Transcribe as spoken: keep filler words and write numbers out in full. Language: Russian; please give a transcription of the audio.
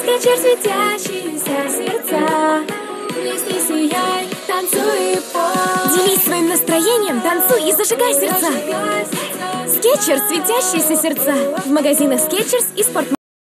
Скетчер, светящиеся сердца. Вместе сияй, танцуй и пой. Делись своим настроением, танцуй и зажигай сердца. Зажигай сердца. Скетчер, светящиеся сердца. В магазинах Скетчерс и Спорт.